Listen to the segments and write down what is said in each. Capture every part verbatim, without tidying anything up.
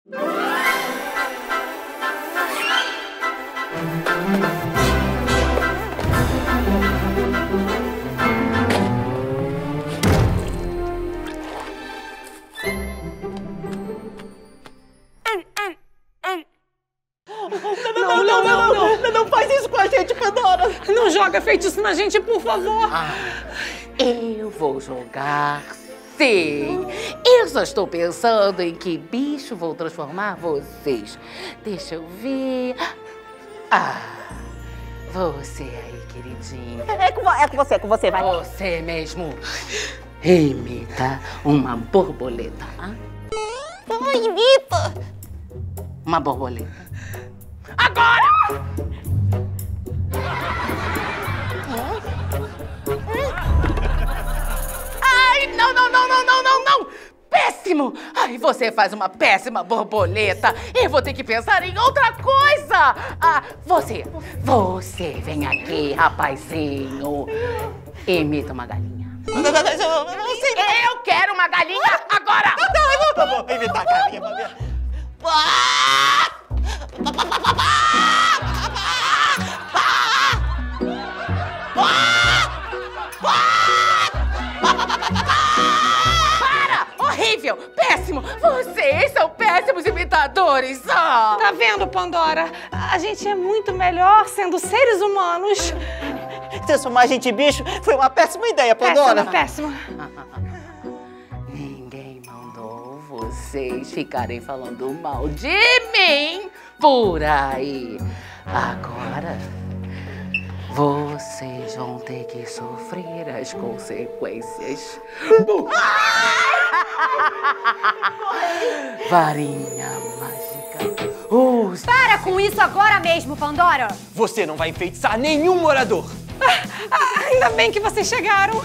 Não, não, não, não, não, não faz isso com a gente, Pandora. Não joga feitiço na gente, por favor. Ah, eu vou jogar, sim. Eu só estou pensando em que bicho vou transformar vocês. Deixa eu ver. Ah, você aí, queridinho. É com, é com você, é com você, vai. Você mesmo. Imita uma borboleta. Hein? Oh, imita. Uma borboleta. Agora! Ai, não, não, não, não, não, não, não! Péssimo! Ai, você faz uma péssima borboleta. Eu vou ter que pensar em outra coisa. Ah, você, você vem aqui, rapazinho. Imita uma galinha. Não, não, não, não, não, não sei. Eu quero uma galinha agora! Não, não, não, vou imitar a galinha, pra ver. Para! Horrível! Péssimo! Vocês são péssimos imitadores! Ah. Tá vendo, Pandora? A gente é muito melhor sendo seres humanos. Transformar a gente em bicho foi uma péssima ideia, Pandora. Péssima, péssima. Ninguém mandou vocês ficarem falando mal de mim por aí. Agora, vocês vão ter que sofrer as consequências. Varinha mágica. Use. Para com isso agora mesmo, Pandora! Você não vai enfeitiçar nenhum morador. Ah, ainda bem que vocês chegaram.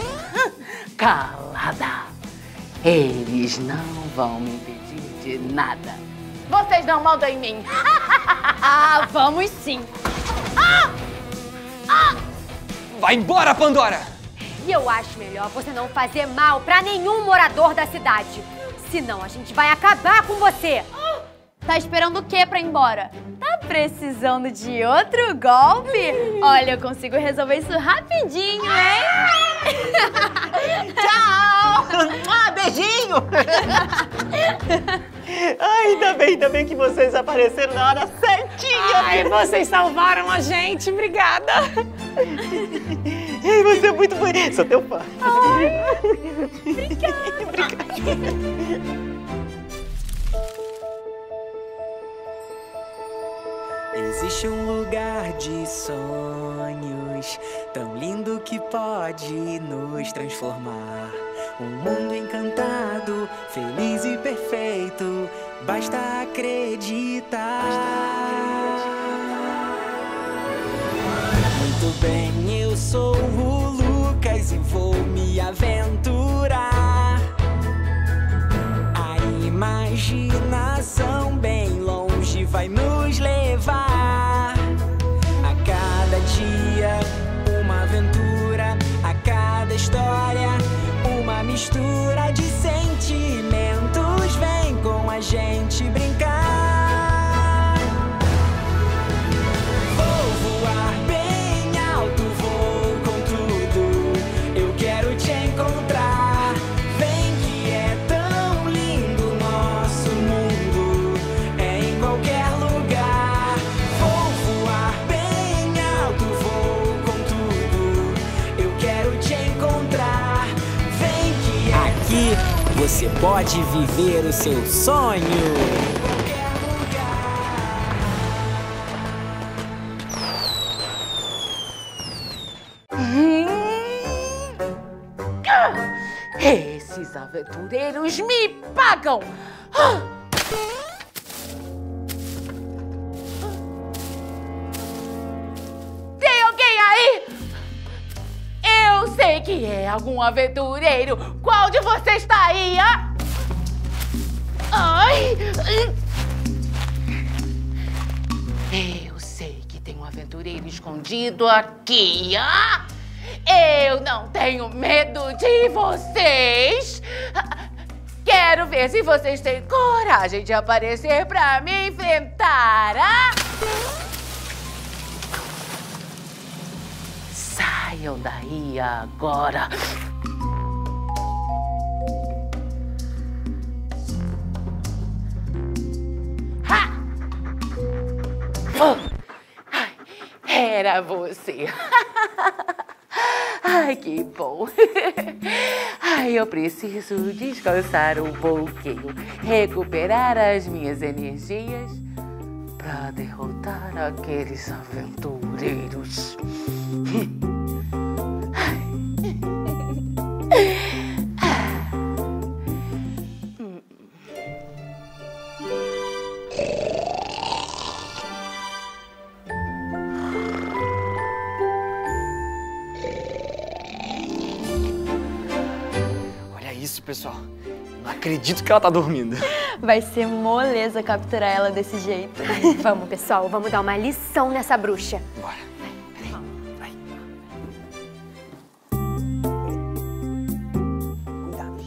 Calada. Eles não vão me impedir de nada. Vocês não mandam em mim. Ah, vamos sim! Vai embora, Pandora! E eu acho melhor você não fazer mal pra nenhum morador da cidade. Senão a gente vai acabar com você. Tá esperando o quê pra ir embora? Tá precisando de outro golpe? Olha, eu consigo resolver isso rapidinho, hein? Tchau! Ah, beijinho! Ai, ainda bem, ainda bem que vocês apareceram na hora certinha! Ai, vocês salvaram a gente. Obrigada. Ai, você é muito bonita. Sou teu fã. Ai, obrigada. Obrigada. Existe um lugar de sonhos tão lindo que pode nos transformar. Um mundo encantado, feliz e perfeito. Basta acreditar. Muito bem, eu sou o Lucas e vou me aventurar. A imaginação bem longe vai nos levar. A cada dia, uma aventura. A cada história, uma mistura de sentimentos. Vem com a gente brincar. Vou voar bem alto, vou com tudo. Eu quero te encontrar. Vem que é tão lindo nosso mundo. É em qualquer lugar. Vou voar bem alto, vou com tudo. Eu quero te encontrar. Vem que é aqui você pode viver o seu sonho. Esses aventureiros me pagam! Ah! Tem alguém aí? Eu sei que é algum aventureiro. Qual de vocês está aí, ah? Ai! Eu sei que tem um aventureiro escondido aqui, ah! Eu não tenho medo de vocês! Quero ver se vocês têm coragem de aparecer pra me enfrentar. Ah? Saiam daí agora. Ha! Oh! Ai, era você. Ai, que bom. Ai, eu preciso descansar um pouquinho, recuperar as minhas energias para derrotar aqueles aventureiros. Pessoal, não acredito que ela tá dormindo. Vai ser moleza capturar ela desse jeito. Vamos, pessoal, vamos dar uma lição nessa bruxa. Bora. Peraí. Vai. Cuidado.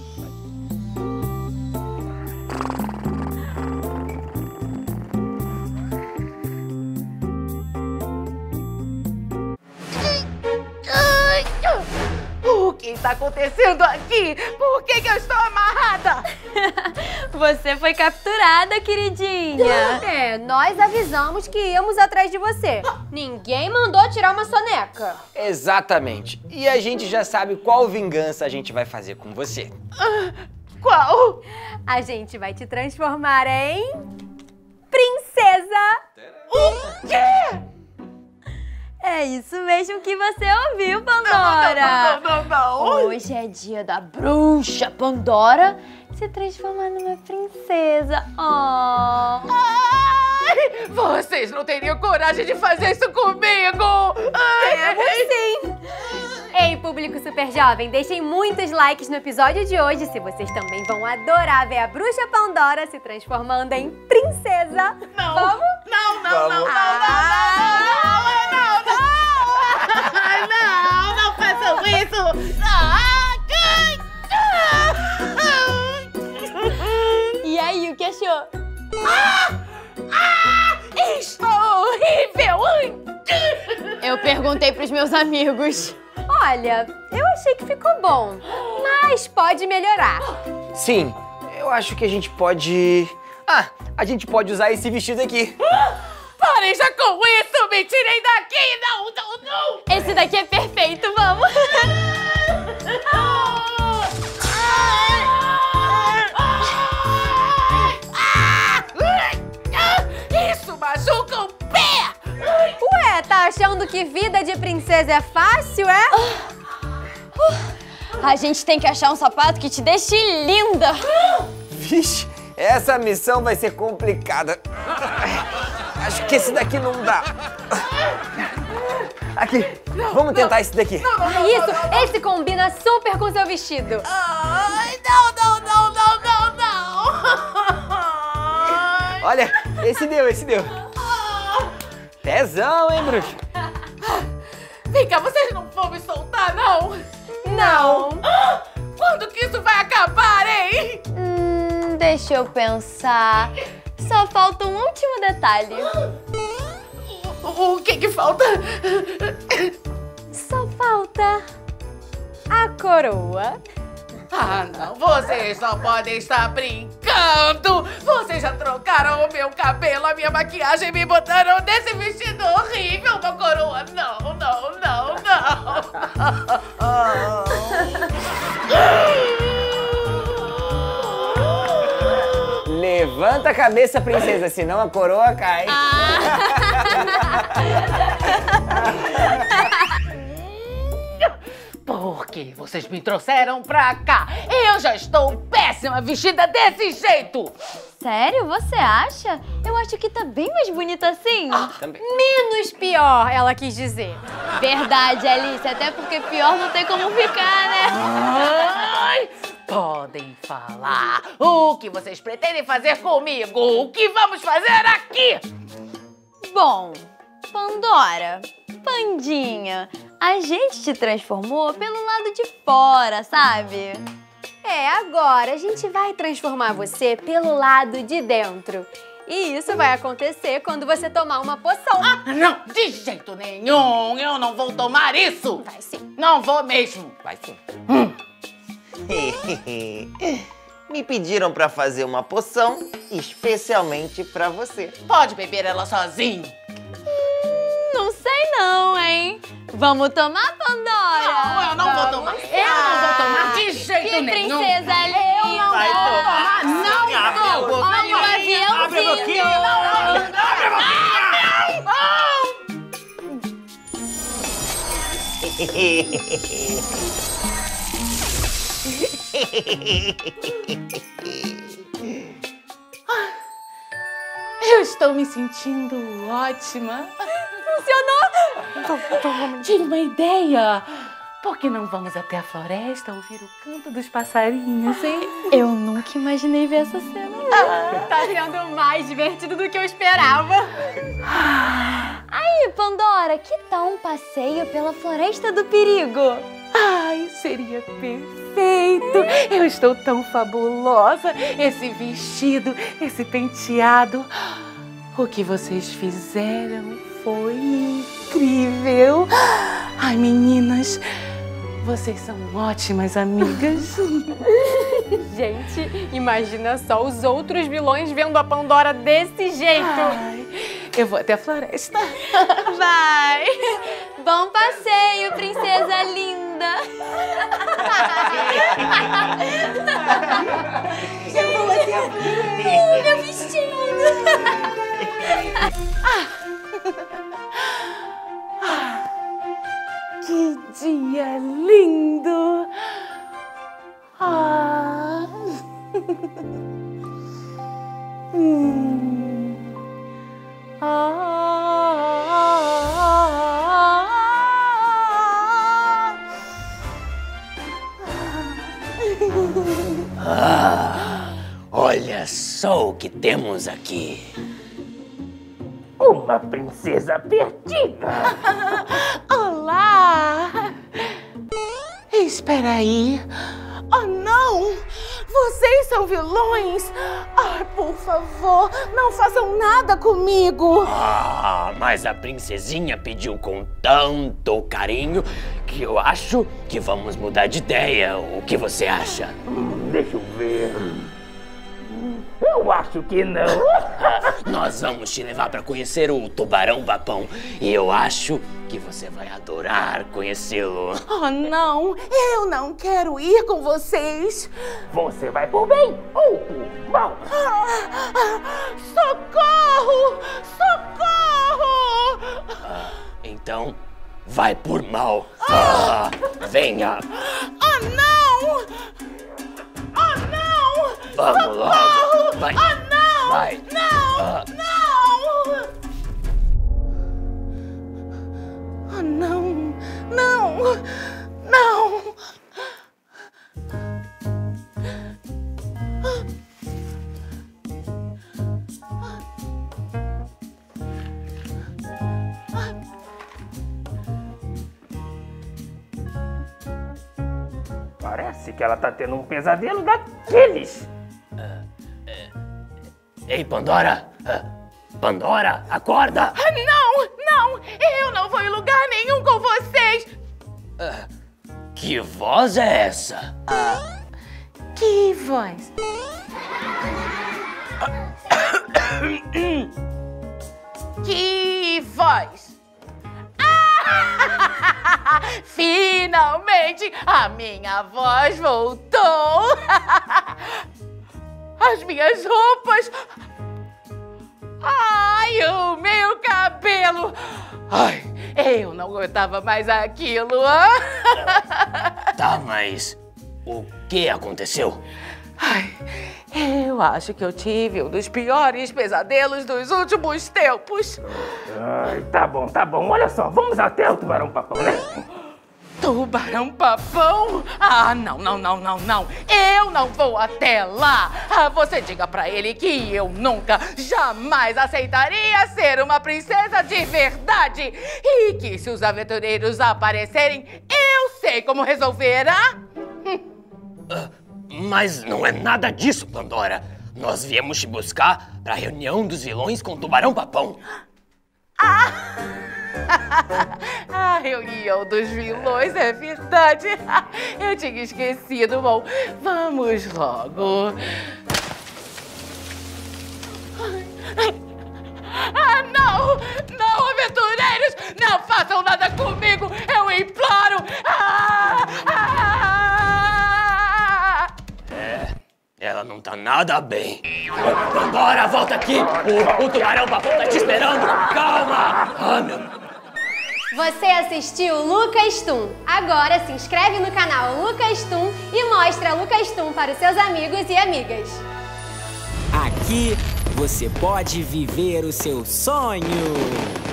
O que está acontecendo aqui? Por que, que eu estou amarrada? Você foi capturada, queridinha. É, nós avisamos que íamos atrás de você. Ninguém mandou tirar uma soneca. Exatamente. E a gente já sabe qual vingança a gente vai fazer com você. Ah, qual? A gente vai te transformar em... princesa. O quê? É isso mesmo que você ouviu, Pandora. Não, não, não, não, não. Hoje é dia da bruxa Pandora se transformar numa princesa. Oh. Ai, vocês não teriam coragem de fazer isso comigo? Temos sim. Ei, público super jovem, deixem muitos likes no episódio de hoje se vocês também vão adorar ver a bruxa Pandora se transformando em princesa. Não, Vamos? não, não, não, não, não, Ah. não, não, não, não, não façam isso. E aí, o que achou? Ah, ah, isso é horrível. Eu perguntei pros meus amigos. Olha, eu achei que ficou bom, mas pode melhorar. Sim, eu acho que a gente pode... Ah, a gente pode usar esse vestido aqui. Parem já com isso! Me tirem daqui! Não, não, não! Esse daqui é perfeito, vamos! Isso machuca o pé! Ué, tá achando que vida de princesa é fácil, é? A gente tem que achar um sapato que te deixe linda. Vixe, essa missão vai ser complicada. Acho que esse daqui não dá. Aqui, vamos tentar esse daqui. Ah, isso, esse combina super com seu vestido. Ai, não, não, não, não, não, não! Olha, esse deu, esse deu. Tesão, hein, bruxa? Vem cá, vocês não vão me soltar, não? Não. Quando que isso vai acabar, hein? Hum, deixa eu pensar. Só falta um último detalhe. O, o que que falta? Só falta a coroa. Ah, não, vocês só podem estar brincando! Vocês já trocaram o meu cabelo, a minha maquiagem e me botaram nesse vestido horrível, uma coroa. Não, não, não, não. Levanta a cabeça, princesa, senão a coroa cai. Por que vocês me trouxeram pra cá? Eu já estou péssima vestida desse jeito! Sério? Você acha? Eu acho que tá bem mais bonita assim. Também. Menos pior, ela quis dizer. Verdade, Alice. Até porque pior não tem como ficar, né? Ai, podem falar. O que vocês pretendem fazer comigo? O que vamos fazer aqui? Bom, Pandora, Pandinha, a gente te transformou pelo lado de fora, sabe? É, agora a gente vai transformar você pelo lado de dentro. E isso vai acontecer quando você tomar uma poção. Ah, não, de jeito nenhum. Eu não vou tomar isso. Vai sim. Não vou mesmo. Vai sim. Hum. Me pediram pra fazer uma poção especialmente pra você. Pode beber ela sozinho. Não sei não, hein? Vamos tomar, Pandora? Não, eu não vou tomar. Eu não vou tomar de jeito Que nenhum. princesa linda! Vai tomar. Não, Sim, abre a não. boca. Olha o aviãozinho! Abre a boquinha. Abre a Eu estou me sentindo ótima. Funcionou! Tive uma ideia. Por que não vamos até a floresta ouvir o canto dos passarinhos, hein? Eu nunca imaginei ver essa cena. Tá sendo mais divertido do que eu esperava. Aí, Pandora, que tal um passeio pela Floresta do Perigo? Ai, seria perfeito! Eu estou tão fabulosa! Esse vestido, esse penteado. O que vocês fizeram foi incrível! Ai, meninas, vocês são ótimas amigas. Gente, imagina só os outros vilões vendo a Pandora desse jeito. Ai, eu vou até a floresta. Vai! Bom passeio, princesa linda! Eu vou até a floresta. Meu vestido! Que dia lindo! Ah. hum. Ah, olha só o que temos aqui. Uma princesa perdida! Olá! Espera aí. Oh, não! Vocês são vilões! Ai, por favor, não façam nada comigo! Ah, mas a princesinha pediu com tanto carinho que eu acho que vamos mudar de ideia. O que você acha? Hum, deixa eu ver. Eu acho que não. Nós vamos te levar para conhecer o tubarão-papão. E eu acho que você vai adorar conhecê-lo. Oh, não! Eu não quero ir com vocês! Você vai por bem ou por mal? Ah, ah, socorro! Socorro! Ah, então, vai por mal. Ah, venha! Oh, não! Oh, não! Vamos Socorro! logo! Vai! Oh, não! Vai! Não! Ah. Não! Oh, não! Não! Não! Parece que ela tá tendo um pesadelo daqueles. Ei, Pandora! Ah, Pandora, acorda! Ah, não! Não! Eu não vou em lugar nenhum com vocês! Ah, que voz é essa? Que voz? Que voz? Ah! Finalmente a minha voz voltou! As minhas roupas! Ai, o meu cabelo! Ai, eu não aguentava mais aquilo! Tá, mas o que aconteceu? Ai, eu acho que eu tive um dos piores pesadelos dos últimos tempos. Ai, tá bom, tá bom. Olha só, vamos até o tubarão-papão, né? Tubarão-papão? Ah, não, não, não, não, não. Eu não vou até lá. Ah, você diga pra ele que eu nunca, jamais aceitaria ser uma princesa de verdade. E que se os aventureiros aparecerem, eu sei como resolver, ah? Hum. Ah, Mas não é nada disso, Pandora. Nós viemos te buscar pra reunião dos vilões com o Tubarão-Papão. Ah! A reunião dos vilões, é verdade. Eu tinha esquecido. Bom, vamos logo. Ah, não! Não, aventureiros! Não façam nada comigo! Eu imploro! Ah! Ah! É, ela não tá nada bem. Pandora, volta aqui! O, o Tubarão-Papão tá te esperando! Calma! Ah, meu... Você assistiu Lucas Tum. Agora se inscreve no canal Lucas Tum e mostra Lucas Tum para os seus amigos e amigas. Aqui você pode viver o seu sonho.